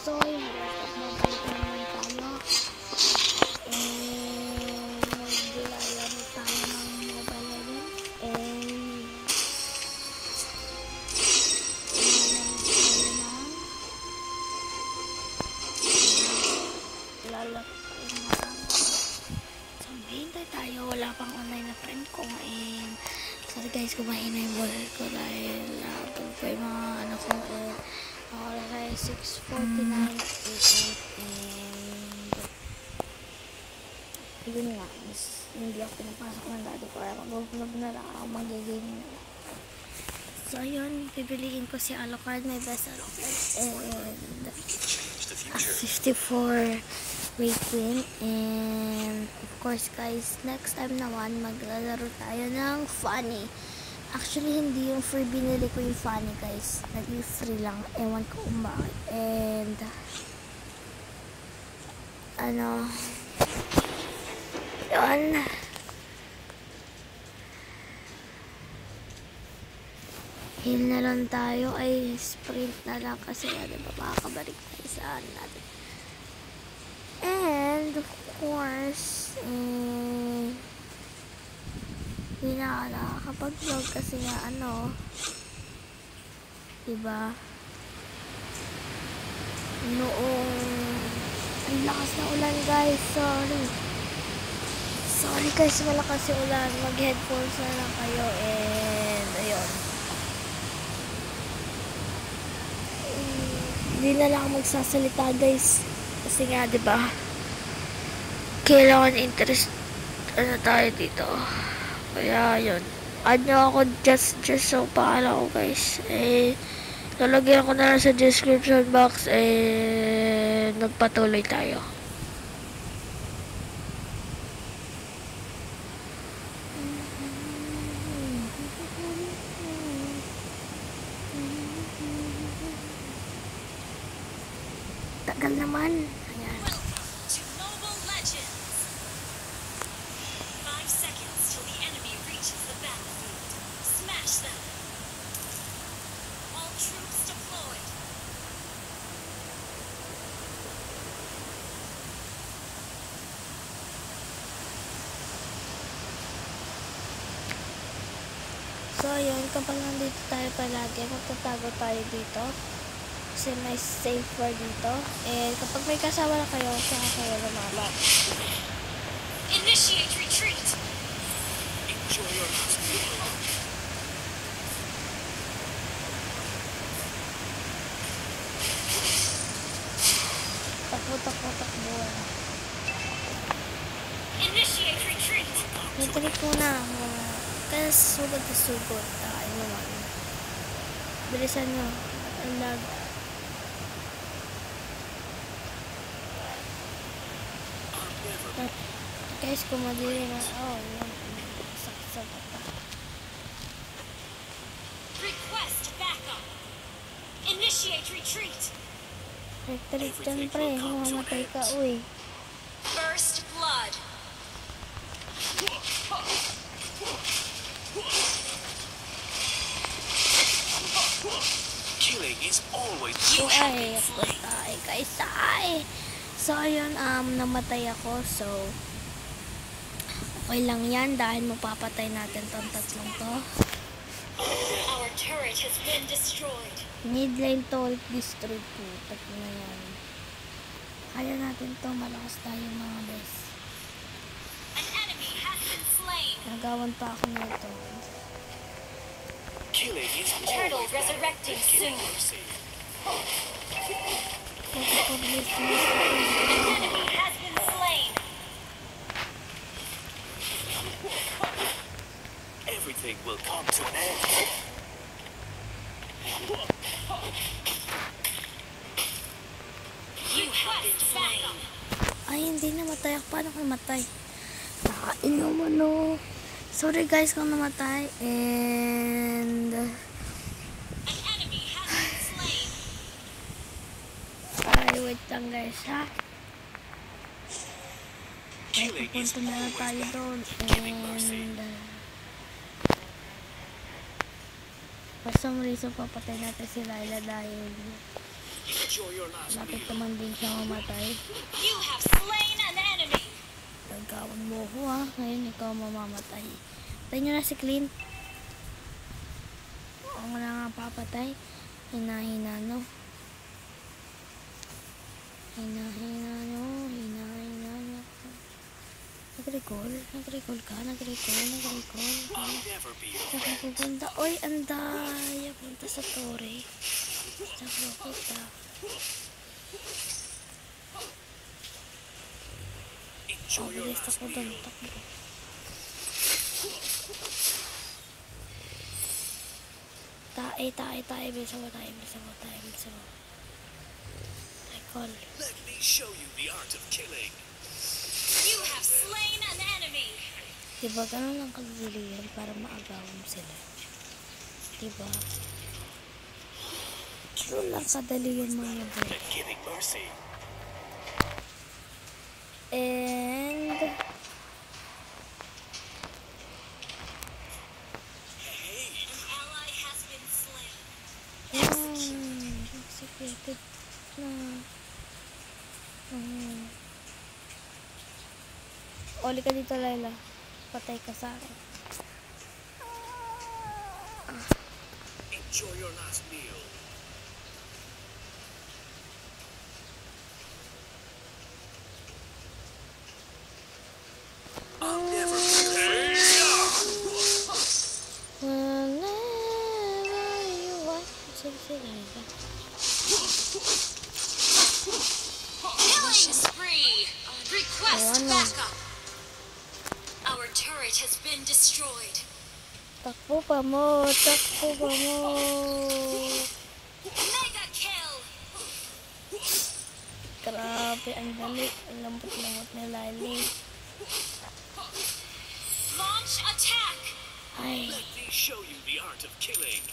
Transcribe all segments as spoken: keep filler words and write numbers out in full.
So, yun guys, at mabalik na naman tayo. And maglalaro tayo ng Mobile Legends. And lalaro tayo ng so, hintay tayo. Wala pang online na friend ko. And sorry guys, kumain na yung ball ko dahil nabag pa yung mga anak ko. And ako lang six forty-nine a m and yun nga, hindi ako pinapasok ng dati ko kaya mag-vlog na lang ako mag-game. So yun, pipiliin ko si Alucard, may best Alucard and a fifty-four rating. And of course guys, next time naman maglalaro tayo ng funny. Actually, hindi yung free binili ko yung funny guys. Naging free lang. Ewan ko kung bakit. And, ano, yun. Heal na lang tayo. Ay, sprint na lang kasi, ano ba, makakabalik tayo sa ano natin. And, of course, and, hindi na nakakapag-vlog kasi nga ano, diba, noong ang lakas na ulan guys, sorry sorry guys, malakas yung ulan, mag headphones na lang kayo. And ayun, hindi na lang magsasalita guys kasi nga diba, kailangan interest ano tayo dito. Kaya yun, add nyo ako just just so paala ko guys. Eh, lalagyan ko na lang sa description box. Eh, nagpatuloy tayo. Tagal naman. Ayan. So, yun, kapag nandito tayo palagi, magtatago tayo dito. Kasi may safe word dito. And kapag may kasama na kayo, saka kayo lumaban. Initiate retreat! Enjoy your Takbo, takbo, takbo. Initiate retreat! Retreat muna. Kaya sugod na sugod. Ay naman. Bilisan nyo. Ang lag. Guys, kumadili na. Oh, yan. Sakit-sakit pa. Request backup! Initiate retreat! Retreat dyan pre. Mamamatay ka, uy. First blood! Killing is always you ay, patay guys, ay. So ayun, um namatay ako. So okay lang yan dahil mapapatay natin tong tatlong to. Our turret has been destroyed. Need lane to destroy po. Tag na yan. Kaya natin to, malakas tayo mga best. An enemy has been slain. Nagawan pa ako nito. Killing is turtle resurrecting soon. An enemy has been slain. Everything will come to an end. You have been slain. Ay, hindi namatay ako. Paano ko namatay? Nakainom ano. Sorry guys kung namatay. And an enemy has been slain. ay, wait lang guys ha. Ay, pupunta na lang tayo doon. And for some reason papatay natin si Layla dahil Enjoy your last Bakit meal. naman din siya mamatay? You have slain an enemy. Nagkawan mo ko ha. Ngayon ikaw mamamatay. Patay nyo na si Clint. Ako na nga papatay. Hina-hina no. Hina-hina no. Hina-hina no. Nag-recall. Nag-recall ka. Nag-recall. Nag-recall. I'll never be your Saan ka friend. pupunta? Oy, anday. Punta sa Torre. Saan ka pupunta? Enjoy your Mabilis last ako doon. meal. Takbo. Tae, tae, tae. Bilisan mo tayo. Bilisan mo tayo. Bilisan mo. Recall. Let me show you the art of killing. You have slain an enemy. Diba ganun lang kadali yan para maagawan sila? Diba? Ganun lang kadali yung mga boy. Than giving mercy. And... Hey, An ally has been slain. Yan. Executed na. Hmm. Oli ka dito, Layla. Patay ka sa akin. enjoy your last meal. I'll never be your friend. Whenever you want. Sige, sige, Layla. Killing spree. Request Oh, ano? backup. Our turret has been destroyed. Takbo pa mo. Takbo pa mo. Mega kill. Grabe, ang dali. Ang lambot-lambot ni Lily. Launch attack. Ay. Let me show you the art of killing.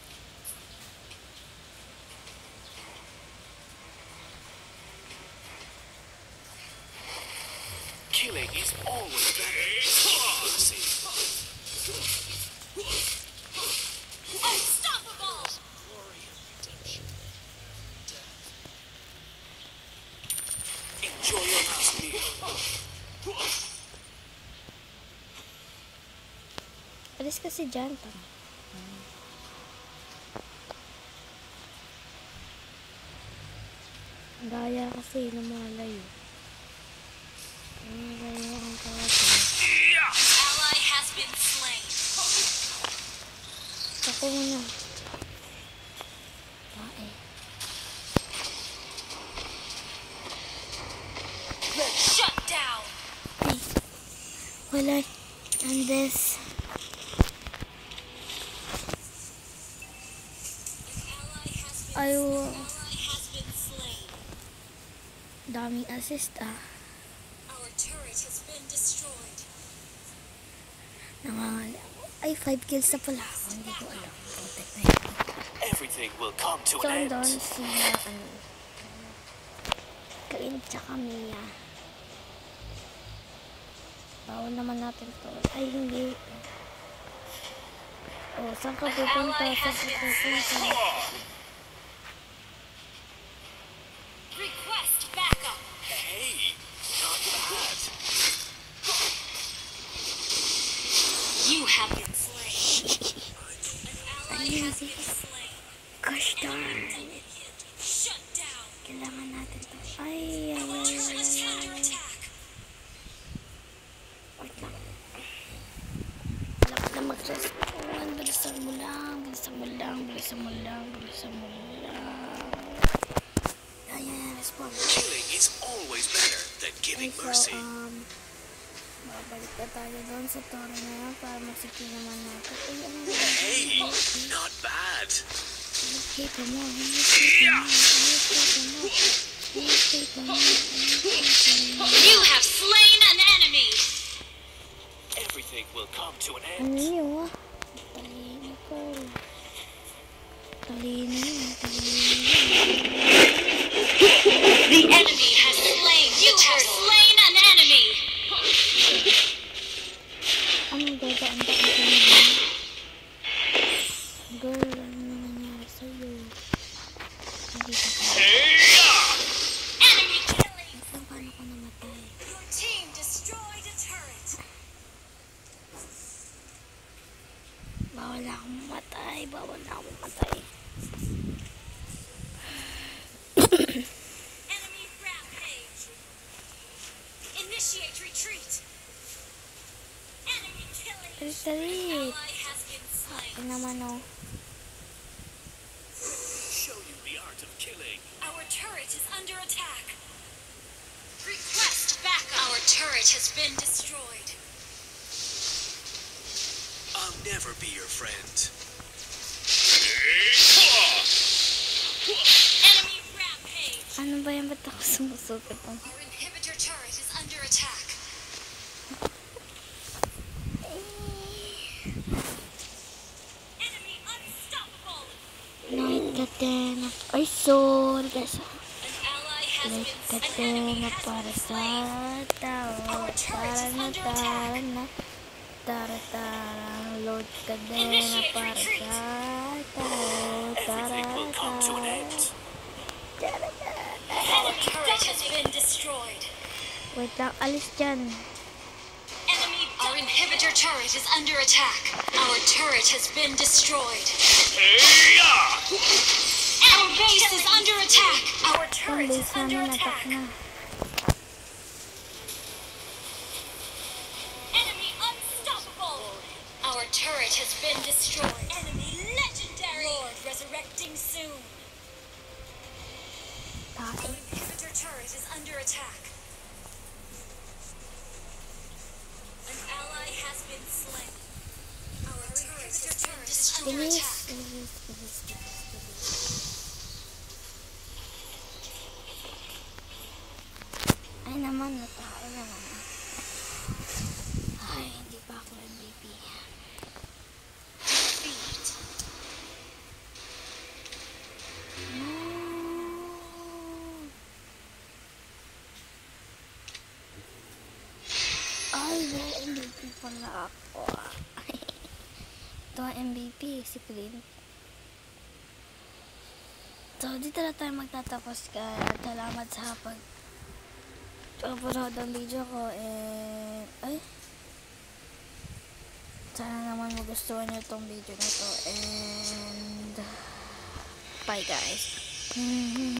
Killing is always better. Mercy. Unstoppable. Glory of redemption. Death. Enjoy your last meal. Alis kasi dyan. Tama. Daya kasi ng mga layo. Ang layo ang kawate. Ally has been slain. Ako muna. Tae. Shut down. Ay. Wala. And this. Ally has been Ay, Ally has been slain. daming assist ah. Our turret has been destroyed. Nangangali ako. Ay, five kills na pala ako. Hindi ko alam. Protect na yun. Everything will come to So, an doon end. sila, ano, Clint tsaka Mia. Bawal naman natin to. Ay, hindi. Oh, saan ka pupunta? Saan ka pupunta? Request backup. Hey, not bad. You have been slain. An ally has been slain. Gosh darn. Shut down. Kailangan natin to. Ay, ay, ay, ay, Turret is ay, under ay. attack. Wait lang. Alam ko na mag-respawn. Bilisan mo lang. Bilisan mo lang. Bilisan mo lang. Bilisan mo lang. Ay, ay, ay, respawn. Killing is always better than Ay, giving so, mercy. um, babalik na tayo doon sa toro na yan para masiki naman natin. Ay, ano ba? Hey, not bad. Kita mo, kita mo, kita mo, kita mo, kita mo. You have slain an enemy. Everything will come to an Ano end. yun? Talino ko. Talino yun, talino yun. The enemy has slain. You have slain an enemy. Anong dadaan ba ang talino? Girl, ano na nangyari sa'yo? Hindi ka pa. bawal na akong matay. Bawal na akong matay. Enemy rampage. Initiate retreat. Enemy killing. Retreat. Ally has been slain. Ay naman oh. Show you the art of killing. Our turret is under attack. Request backup. Our turret has been destroyed. I'll never be your friend. Enemy rampage. Ano ba yan? Ba't ako sumusugat? Oh? Our inhibitor turret is under attack. Enemy unstoppable. Night Katena. Ay, sorry guys. An ally has Night been an enemy Katena has para been sa slain. tao. Our turret Tara is na, under tara attack. na. Tara, tara. Lord Katena Initiate para retreat. sa tao. Tara, Everything will come to an tara. end. Tara, tara. Our turret has been destroyed. Wait lang, alis dyan. Enemy. Our inhibitor turret is under attack. Our turret has been destroyed. Our base is under attack. Our Ang turret is base under namin attack attack. na. Enemy unstoppable. Our turret has been destroyed. Enemy legendary. Lord resurrecting soon. Our Tae. inhibitor turret is under attack. An ally has been slain. Our inhibitor turret is under Bilis, attack. bilis, bilis, bilis, bilis. Ay naman, natao naman. Ay, hindi pa ako M V P. Defeat. No. Ay, may M V P pala ako. Ito ang M V P, si Clint. So, dito na tayo magtatapos ka. Salamat sa pag panood ang video ko. And, ay, sana naman magustuhan nyo itong video na to. And, bye guys.